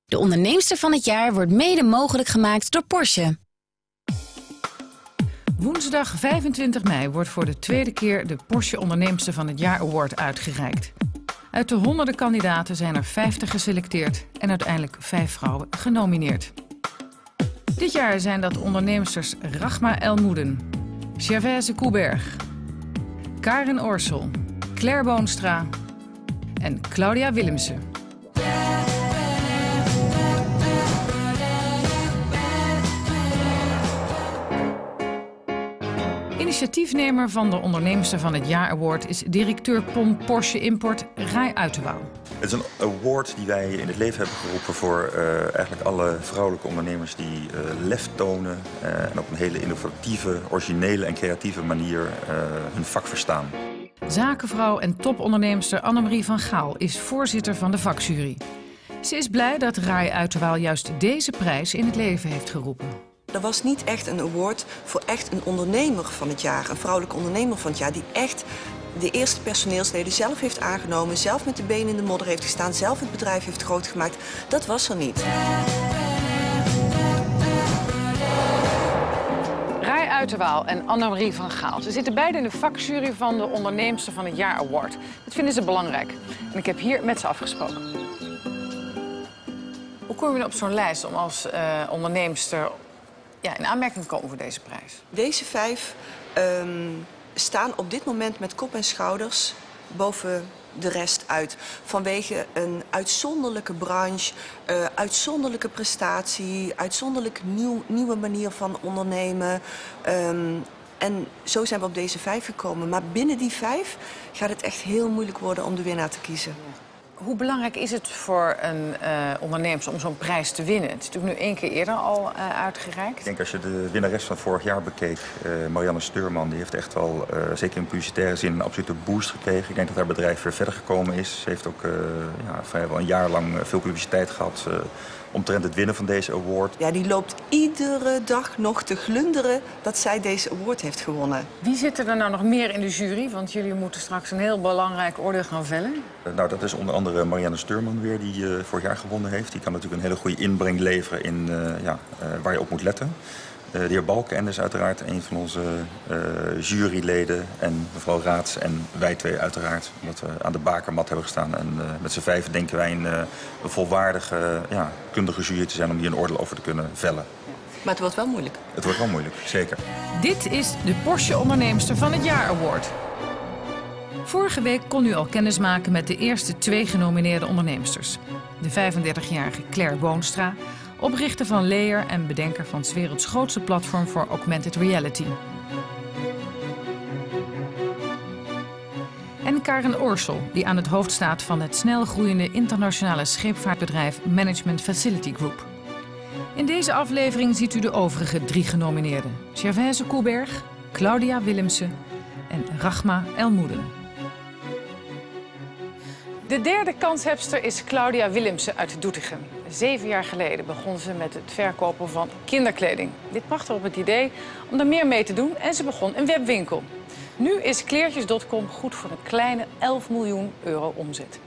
De onderneemster van het jaar wordt mede mogelijk gemaakt door Porsche. Woensdag 25 mei wordt voor de tweede keer de Porsche Onderneemster van het Jaar Award uitgereikt. Uit de honderden kandidaten zijn er 50 geselecteerd en uiteindelijk 5 vrouwen genomineerd. Dit jaar zijn dat onderneemsters Rachma Elmoeden, Gervaise Couberg, Karin Orsel, Claire Boonstra en Claudia Willemsen. Initiatiefnemer van de Onderneemster van het Jaar Award is directeur PON Porsche Import Rai Uiterwaal. Het is een award die wij in het leven hebben geroepen voor eigenlijk alle vrouwelijke ondernemers die lef tonen en op een hele innovatieve, originele en creatieve manier hun vak verstaan. Zakenvrouw en toponderneemster Annemarie van Gaal is voorzitter van de vakjury. Ze is blij dat Rai Uiterwaal juist deze prijs in het leven heeft geroepen. Er was niet echt een award voor echt een ondernemer van het jaar, een vrouwelijke ondernemer van het jaar, die echt de eerste personeelsleden zelf heeft aangenomen, zelf met de benen in de modder heeft gestaan, zelf het bedrijf heeft groot gemaakt. Dat was er niet. Rai Uiterwaal en Annemarie van Gaal. Ze zitten beide in de vakjury van de Onderneemster van het Jaar Award. Dat vinden ze belangrijk. En ik heb hier met ze afgesproken. Hoe kom je op zo'n lijst om als onderneemster in aanmerking te komen voor deze prijs? Deze 5 staan op dit moment met kop en schouders boven de rest uit. Vanwege een uitzonderlijke branche, uitzonderlijke prestatie, uitzonderlijk nieuwe manier van ondernemen. En zo zijn we op deze 5 gekomen. Maar binnen die 5 gaat het echt heel moeilijk worden om de winnaar te kiezen. Hoe belangrijk is het voor een ondernemer om zo'n prijs te winnen? Het is natuurlijk nu 1 keer eerder al uitgereikt. Ik denk als je de winnares van vorig jaar bekeek, Marianne Steurman, die heeft echt wel, zeker in publicitaire zin, een absolute boost gekregen. Ik denk dat haar bedrijf weer verder gekomen is. Ze heeft ook vrijwel een jaar lang veel publiciteit gehad omtrent het winnen van deze award. Ja, die loopt iedere dag nog te glunderen dat zij deze award heeft gewonnen. Wie zit er nou nog meer in de jury? Want jullie moeten straks een heel belangrijk oordeel gaan vellen. Nou, dat is onder andere Marianne Steurman weer, die vorig jaar gewonnen heeft. Die kan natuurlijk een hele goede inbreng leveren in waar je op moet letten. De heer Balkenende is uiteraard een van onze juryleden. En mevrouw Raads en wij twee uiteraard. Omdat we aan de bakermat hebben gestaan. En met z'n 5 denken wij een volwaardige, kundige jury te zijn om hier een oordeel over te kunnen vellen. Maar het wordt wel moeilijk. Het wordt wel moeilijk, zeker. Dit is de Porsche Onderneemster van het Jaar Award. Vorige week kon u al kennis maken met de eerste 2 genomineerde onderneemsters. De 35-jarige Claire Boonstra, oprichter van Layer en bedenker van 's werelds grootste platform voor augmented reality. En Karin Orsel, die aan het hoofd staat van het snel groeiende internationale scheepvaartbedrijf Management Facility Group. In deze aflevering ziet u de overige 3 genomineerden: Gervaise Couberg, Claudia Willemsen en Rachma Elmoeden. De derde kanshebster is Claudia Willemsen uit Doetinchem. 7 jaar geleden begon ze met het verkopen van kinderkleding. Dit bracht haar op het idee om er meer mee te doen en ze begon een webwinkel. Nu is kleertjes.com goed voor een kleine 11 miljoen euro omzet.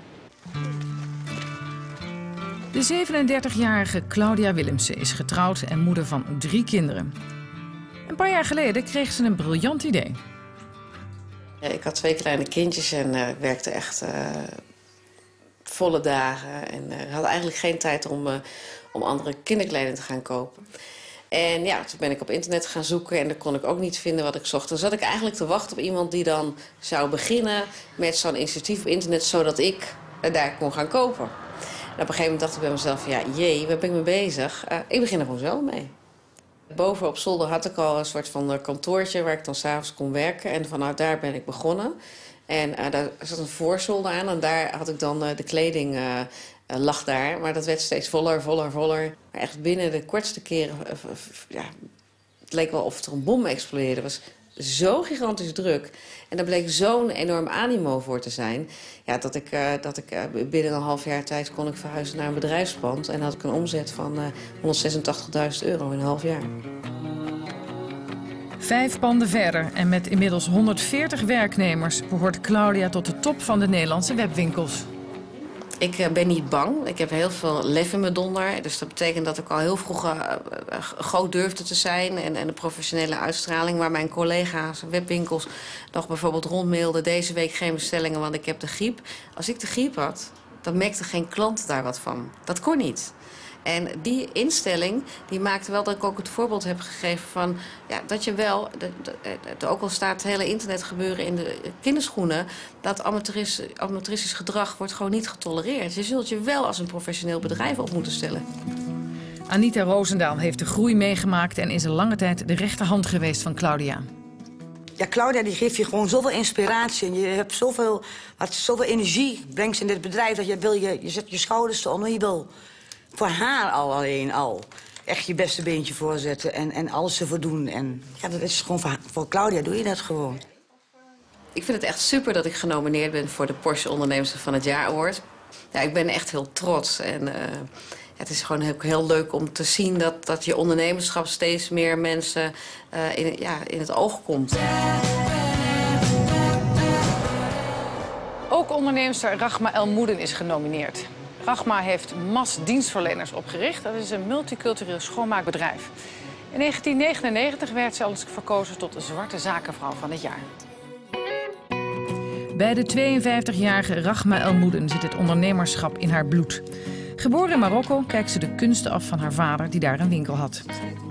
De 37-jarige Claudia Willemsen is getrouwd en moeder van 3 kinderen. Een paar jaar geleden kreeg ze een briljant idee. Ja, ik had 2 kleine kindjes en ik werkte echt volle dagen. En had eigenlijk geen tijd om andere kinderkleding te gaan kopen. En ja, toen ben ik op internet gaan zoeken en daar kon ik ook niet vinden wat ik zocht. Dan zat ik eigenlijk te wachten op iemand die dan zou beginnen met zo'n initiatief op internet, zodat ik daar kon gaan kopen. En op een gegeven moment dacht ik bij mezelf, ja, waar ben ik mee bezig? Ik begin er gewoon zo mee. Boven op zolder had ik al een soort van kantoortje waar ik dan 's avonds kon werken. En vanuit daar ben ik begonnen. En daar zat een voorzolder aan en daar had ik dan de kleding lag daar. Maar dat werd steeds voller. Maar echt binnen de kortste keren, het leek wel of er een bom explodeerde. Het was zo gigantisch druk. En daar bleek zo'n enorm animo voor te zijn. Ja, dat ik binnen een half jaar tijd kon ik verhuizen naar een bedrijfspand. En had ik een omzet van 186.000 euro in een half jaar. 5 panden verder en met inmiddels 140 werknemers behoort Claudia tot de top van de Nederlandse webwinkels. Ik ben niet bang. Ik heb heel veel lef in mijn donder. Dus dat betekent dat ik al heel vroeg groot durfde te zijn. En de professionele uitstraling waar mijn collega's, webwinkels, nog bijvoorbeeld rondmailden. Deze week geen bestellingen, want ik heb de griep. Als ik de griep had, dan merkte geen klant daar wat van. Dat kon niet. En die instelling die maakte wel dat ik ook het voorbeeld heb gegeven van... Ja, dat je wel, ook al staat het hele internet gebeuren in de kinderschoenen... dat amateuristisch gedrag wordt gewoon niet getolereerd. Je zult je wel als een professioneel bedrijf op moeten stellen. Anita Roosendaal heeft de groei meegemaakt en is een lange tijd de rechterhand geweest van Claudia. Ja, Claudia die geeft je gewoon zoveel inspiratie. En je hebt zoveel energie, brengt ze in dit bedrijf... dat je zet je schouders eronder, je wil... voor haar alleen al echt je beste beentje voorzetten en alles ervoor doen. En ja, dat is gewoon voor Claudia doe je dat gewoon. Ik vind het echt super dat ik genomineerd ben voor de Porsche Onderneemster van het Jaar Award. Ja, ik ben echt heel trots. En het is gewoon heel leuk om te zien dat je ondernemerschap steeds meer mensen in het oog komt. Ook onderneemster Rachma El-Moeden is genomineerd. Rachma heeft MAS Dienstverleners opgericht. Dat is een multicultureel schoonmaakbedrijf. In 1999 werd ze al eens verkozen tot de zwarte zakenvrouw van het jaar. Bij de 52-jarige Rachma El-Moeden zit het ondernemerschap in haar bloed. Geboren in Marokko kijkt ze de kunsten af van haar vader die daar een winkel had.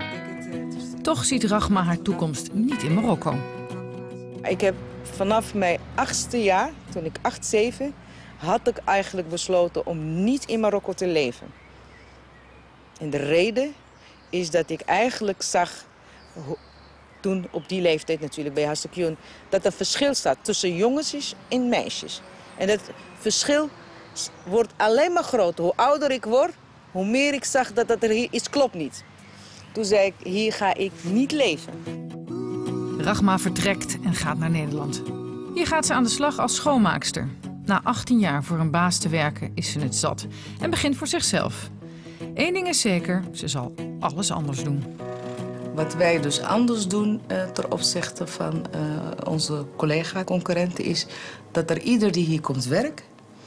Toch ziet Rachma haar toekomst niet in Marokko. Ik heb vanaf mijn 8e jaar, toen ik 8, 7... had ik eigenlijk besloten om niet in Marokko te leven. En de reden is dat ik eigenlijk zag, toen op die leeftijd natuurlijk bij hartstikke jong, dat er verschil staat tussen jongens en meisjes. En dat verschil wordt alleen maar groter. Hoe ouder ik word, hoe meer ik zag dat er hier iets klopt niet. Toen zei ik, hier ga ik niet leven. Rachma vertrekt en gaat naar Nederland. Hier gaat ze aan de slag als schoonmaakster. Na 18 jaar voor een baas te werken is ze het zat en begint voor zichzelf. Eén ding is zeker, ze zal alles anders doen. Wat wij dus anders doen ten opzichte van onze collega-concurrenten is dat er ieder die hier komt werken,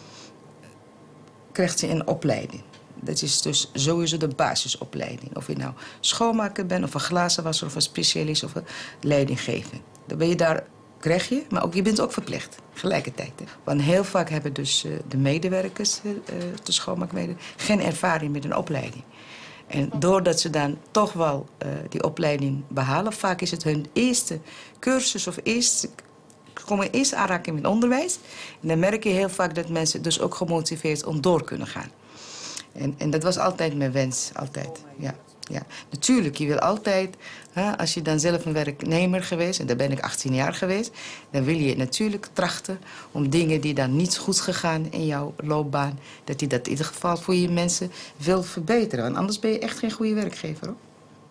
krijgt ze een opleiding. Dat is dus sowieso de basisopleiding. Of je nou schoonmaker bent, of een glazenwasser, of een specialist, of een leidinggever. Dan ben je daar, krijg je, maar ook, je bent ook verplicht, tegelijkertijd. Want heel vaak hebben dus de medewerkers, de schoonmaakmedewerkers, geen ervaring met een opleiding. En doordat ze dan toch wel die opleiding behalen, vaak is het hun eerste cursus of komen eerst aanraken met onderwijs. En dan merk je heel vaak dat mensen dus ook gemotiveerd om door kunnen gaan. En dat was altijd mijn wens, altijd, ja. Ja. Natuurlijk, je wil altijd, als je dan zelf een werknemer geweest, en daar ben ik 18 jaar geweest, dan wil je natuurlijk trachten om dingen die dan niet goed gegaan in jouw loopbaan, dat je dat in ieder geval voor je mensen wil verbeteren. Want anders ben je echt geen goede werkgever, hoor.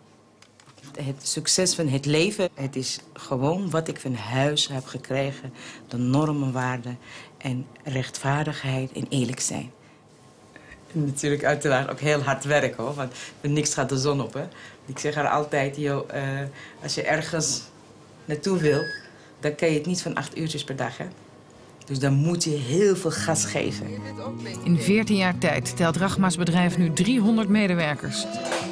Het succes van het leven, het is gewoon wat ik van huis heb gekregen. De normen, waarden en rechtvaardigheid en eerlijk zijn. En natuurlijk uiteraard ook heel hard werken, hoor, want niks gaat de zon op, hè. Ik zeg haar altijd, joh, als je ergens naartoe wil, dan kan je het niet van 8 uurtjes per dag, hè. Dus dan moet je heel veel gas geven. In 14 jaar tijd telt Rachma's bedrijf nu 300 medewerkers.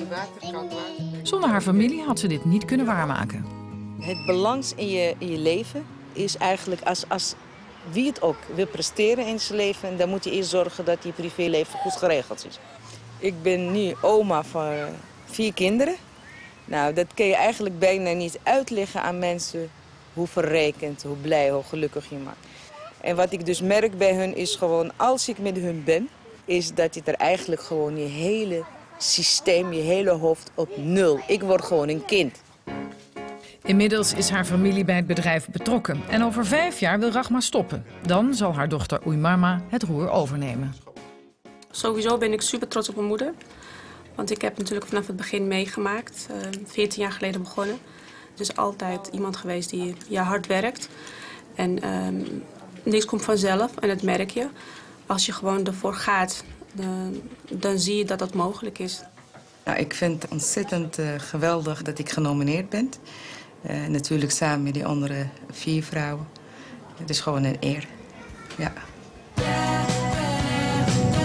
Zonder haar familie had ze dit niet kunnen waarmaken. Het balans in je leven is eigenlijk als wie het ook wil presteren in zijn leven, dan moet je eerst zorgen dat je privéleven goed geregeld is. Ik ben nu oma van 4 kinderen. Nou, dat kun je eigenlijk bijna niet uitleggen aan mensen hoe verrijkend, hoe blij, hoe gelukkig je maakt. En wat ik dus merk bij hun is gewoon, als ik met hun ben, is dat je er eigenlijk gewoon je hele systeem, je hele hoofd op nul. Ik word gewoon een kind. Inmiddels is haar familie bij het bedrijf betrokken. En over 5 jaar wil Rachma stoppen. Dan zal haar dochter Ouimarma het roer overnemen. Sowieso ben ik super trots op mijn moeder. Want ik heb natuurlijk vanaf het begin meegemaakt. 14 jaar geleden begonnen. Het is altijd iemand geweest die hard werkt. En niks komt vanzelf en dat merk je. Als je gewoon ervoor gaat, dan zie je dat dat mogelijk is. Nou, ik vind het ontzettend geweldig dat ik genomineerd ben. Natuurlijk samen met die andere 4 vrouwen. Het is gewoon een eer. Ja.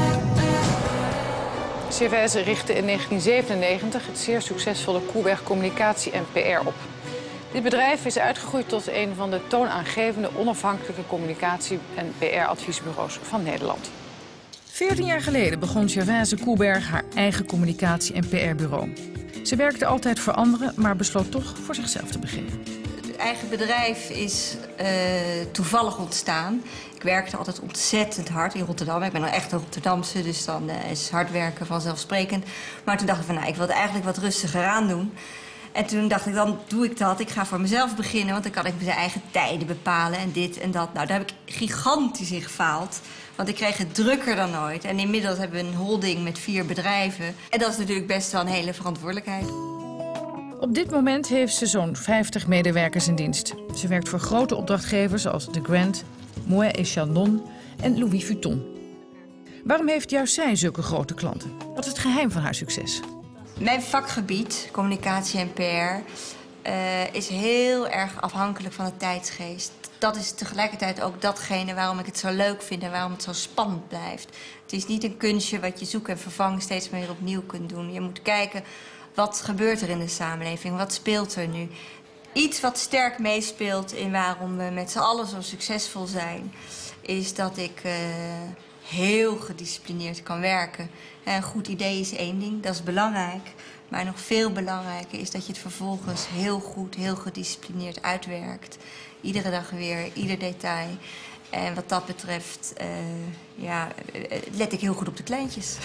Gervaise richtte in 1997 het zeer succesvolle Koeberg Communicatie en PR op. Dit bedrijf is uitgegroeid tot een van de toonaangevende onafhankelijke communicatie- en PR-adviesbureaus van Nederland. 14 jaar geleden begon Gervaise Koeberg haar eigen communicatie- en PR-bureau. Ze werkte altijd voor anderen, maar besloot toch voor zichzelf te beginnen. Het eigen bedrijf is toevallig ontstaan. Ik werkte altijd ontzettend hard in Rotterdam. Ik ben een echte Rotterdamse, dus dan is hard werken vanzelfsprekend. Maar toen dacht ik van, nou, ik wil het eigenlijk wat rustiger aan doen. En toen dacht ik, dan doe ik dat. Ik ga voor mezelf beginnen, want dan kan ik mijn eigen tijden bepalen en dit en dat. Nou, daar heb ik gigantisch in gefaald. Want ik kreeg het drukker dan ooit. En inmiddels hebben we een holding met 4 bedrijven. En dat is natuurlijk best wel een hele verantwoordelijkheid. Op dit moment heeft ze zo'n 50 medewerkers in dienst. Ze werkt voor grote opdrachtgevers als The Grand, Moët & Chandon en Louis Vuitton. Waarom heeft juist zij zulke grote klanten? Wat is het geheim van haar succes? Mijn vakgebied, communicatie en PR, is heel erg afhankelijk van de tijdsgeest. Dat is tegelijkertijd ook datgene waarom ik het zo leuk vind en waarom het zo spannend blijft. Het is niet een kunstje wat je zoek en vervang steeds meer opnieuw kunt doen. Je moet kijken, wat gebeurt er in de samenleving? Wat speelt er nu? Iets wat sterk meespeelt in waarom we met z'n allen zo succesvol zijn, is dat ik heel gedisciplineerd kan werken. Een goed idee is één ding, dat is belangrijk. Maar nog veel belangrijker is dat je het vervolgens heel goed, heel gedisciplineerd uitwerkt. Iedere dag weer, ieder detail. En wat dat betreft, let ik heel goed op de kleintjes.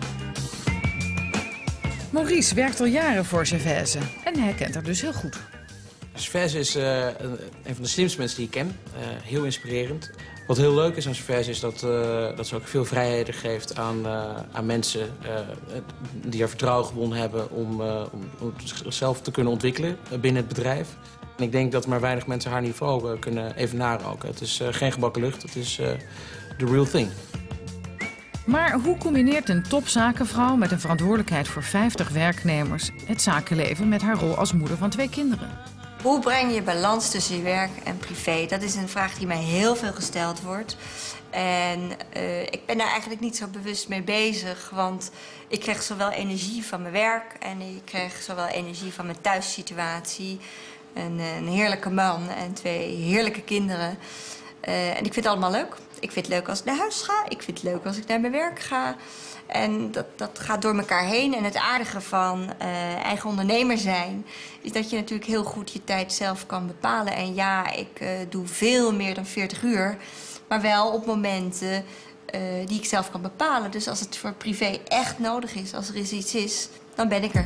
Maurice werkt al jaren voor Gervaise en hij kent haar dus heel goed. Gervaise is een van de slimste mensen die ik ken. Heel inspirerend. Wat heel leuk is aan Gervaise is dat ze ook veel vrijheden geeft aan mensen die er vertrouwen gewonnen hebben om zichzelf te kunnen ontwikkelen binnen het bedrijf. En ik denk dat maar weinig mensen haar niveau kunnen evenaren ook. Het is geen gebakken lucht, het is the real thing. Maar hoe combineert een topzakenvrouw met een verantwoordelijkheid voor 50 werknemers het zakenleven met haar rol als moeder van 2 kinderen? Hoe breng je balans tussen je werk en privé? Dat is een vraag die mij heel veel gesteld wordt. En ik ben daar eigenlijk niet zo bewust mee bezig. Want ik krijg zowel energie van mijn werk en ik krijg zowel energie van mijn thuissituatie. Een heerlijke man en 2 heerlijke kinderen. En ik vind het allemaal leuk. Ik vind het leuk als ik naar huis ga. Ik vind het leuk als ik naar mijn werk ga. En dat gaat door elkaar heen. En het aardige van eigen ondernemer zijn is dat je natuurlijk heel goed je tijd zelf kan bepalen. En ja, ik doe veel meer dan 40 uur. Maar wel op momenten die ik zelf kan bepalen. Dus als het voor privé echt nodig is, als er iets is, dan ben ik er.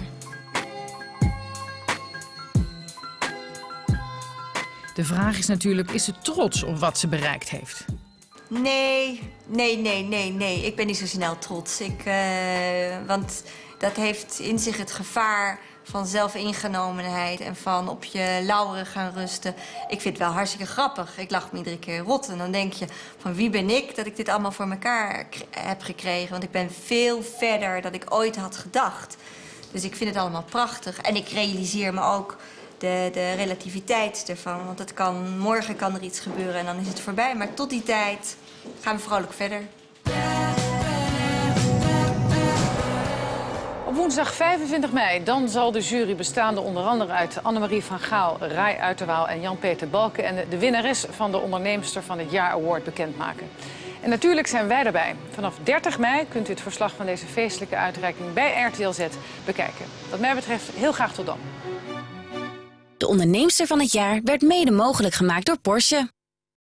De vraag is natuurlijk, is ze trots op wat ze bereikt heeft? Nee. Ik ben niet zo snel trots. Want dat heeft in zich het gevaar van zelfingenomenheid en van op je lauweren gaan rusten. Ik vind het wel hartstikke grappig. Ik lach me iedere keer rot. En dan denk je, van wie ben ik dat ik dit allemaal voor elkaar heb gekregen? Want ik ben veel verder dan ik ooit had gedacht. Dus ik vind het allemaal prachtig. En ik realiseer me ook de relativiteit ervan. Want morgen kan er iets gebeuren en dan is het voorbij. Maar tot die tijd gaan we vrolijk verder. Op woensdag 25 mei dan zal de jury bestaande onder andere uit Annemarie van Gaal, Rai Uiterwaal en Jan-Peter Balkenende de winnares van de Onderneemster van het Jaar Award bekendmaken. En natuurlijk zijn wij erbij. Vanaf 30 mei kunt u het verslag van deze feestelijke uitreiking bij RTL Z bekijken. Wat mij betreft heel graag tot dan. De Onderneemster van het Jaar werd mede mogelijk gemaakt door Porsche.